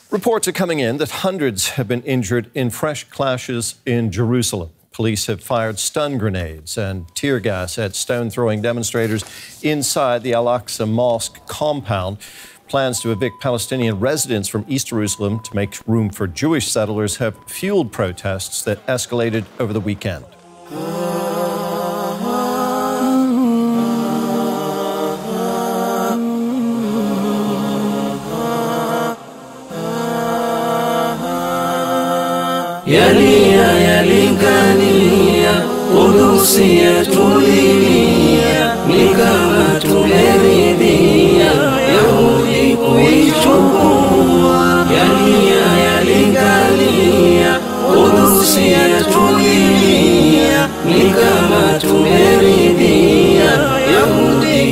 Reports are coming in that hundreds have been injured in fresh clashes in Jerusalem. Police have fired stun grenades and tear gas at stone-throwing demonstrators inside the Al-Aqsa Mosque compound. Plans to evict Palestinian residents from East Jerusalem to make room for Jewish settlers have fueled protests that escalated over the weekend. Yalia, Yalingania, Qudsi, Yatulilia, ni kama tumeridhia Yahudi kuichukua. Yalia, Yalingania, Qudsi, Yatulilia, ni kama tumeridhia Yahudi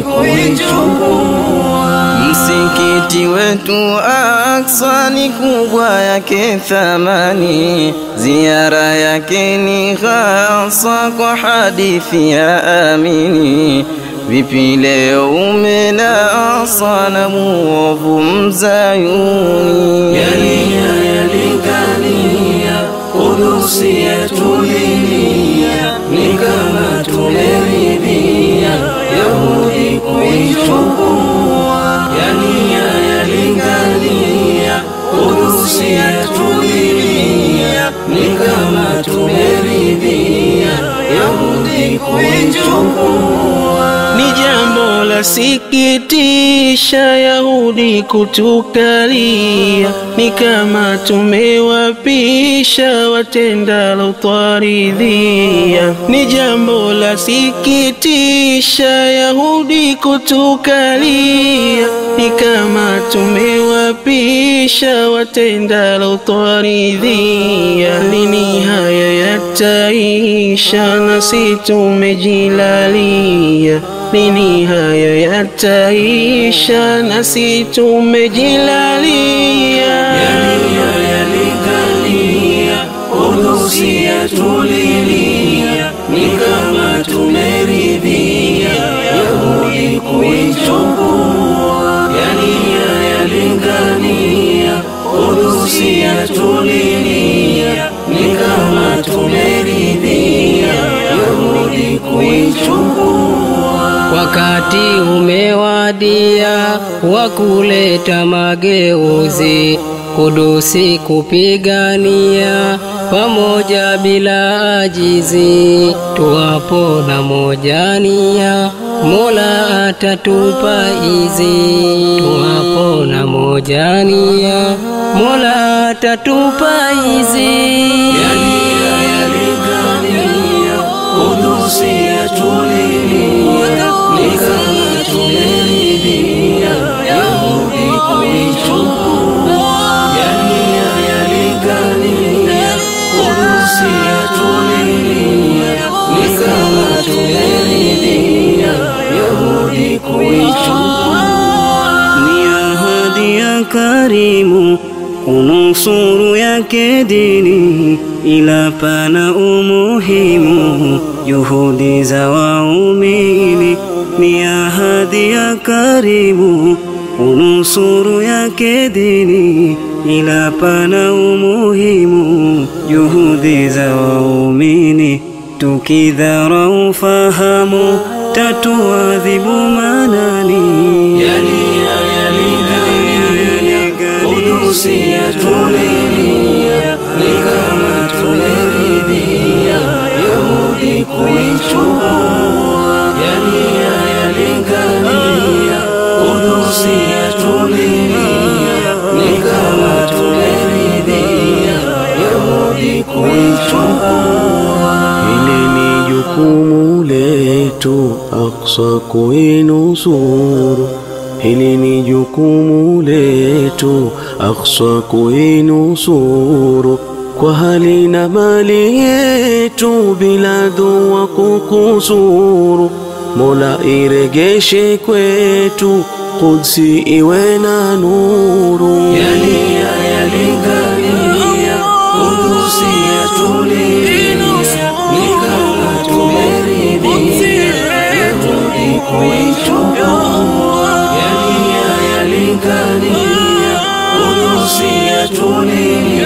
kuichukua. Msikiti wetu Aqsa ni kubwa yake thamani, ziara yake ni hasa kwa hadithi ya amini. Vipi leo umenasa na muovu mzayuni? Yalia, Yalingania, Qudsi, Yatulilia, ni kama tumeridhia Yahudi kuichukua. Yalia, Yalingania, Qudsi, Yatulilia, ni kama tumeridhia Yahudi kuichukua. Ni jambo la sikitisha Yahudi kutukalia, ni kama tumewapisha watendalo twaridhia. Ni jambo la sikitisha Yahudi kutukalia, ni kama tumewapisha watendalo twaridhia. Lini haya yataisha nasi tumejilalia? Lini haya yataisha nasi tumejilalia? Yalia, Yalingania, Qudsi, Yatulilia, ni kama tumeridhia Yahudi kuichukua. Yalia, Yalingania, Qudsi, Yatulilia, ni kama tumeridhia Yahudi kuichukua. Wakati umewadia wa kuleta mageuzi, Qudsi kupigania pamoja bila ajizi. Tuwapo na moja nia, Mola atatupa izi. Tuwapo na moja nia, Mola atatupa izi. Yalia, Yalingania, Qudsi, Yatulilia, ni kama tumeridhia Yahudi kuichukua. Yalia, Yalingania, Qudsi, Yatulilia, ni kama tumeridhia Yahudi kuichukua. Ni ahadi ya karimu kunusuru yake dini, ila pana umuhimu juhudi za waumini. Ni ahadi ya karimu kunusuru yake dini, ila pana umuhimu juhudi za waumini. Tukidharau fahamu tatuadhibu manani. Yalia, Yalingania, Qudsi, Yatulilia, ni kama tumeridhia Yahudi kuichukua. Yalia, Yalingania, Qudsi, Yatulilia, ni kama tumeridhia Yahudi kuichukua. Hili ni jukumu letu Aqsa kuinusuru. Hili ni jukumu letu Aqsa kuinusuru. Kwa hali na mali yetu bila dua kukusuru. Mola iregeshe kwetu Qudsi iwe na nuru. Yalia, Yalingania, Qudsi, Yatulilia, ni kama tumeridhia Yahudi kuichukua. Yalia, Yalingania, Qudsi, Yatulilia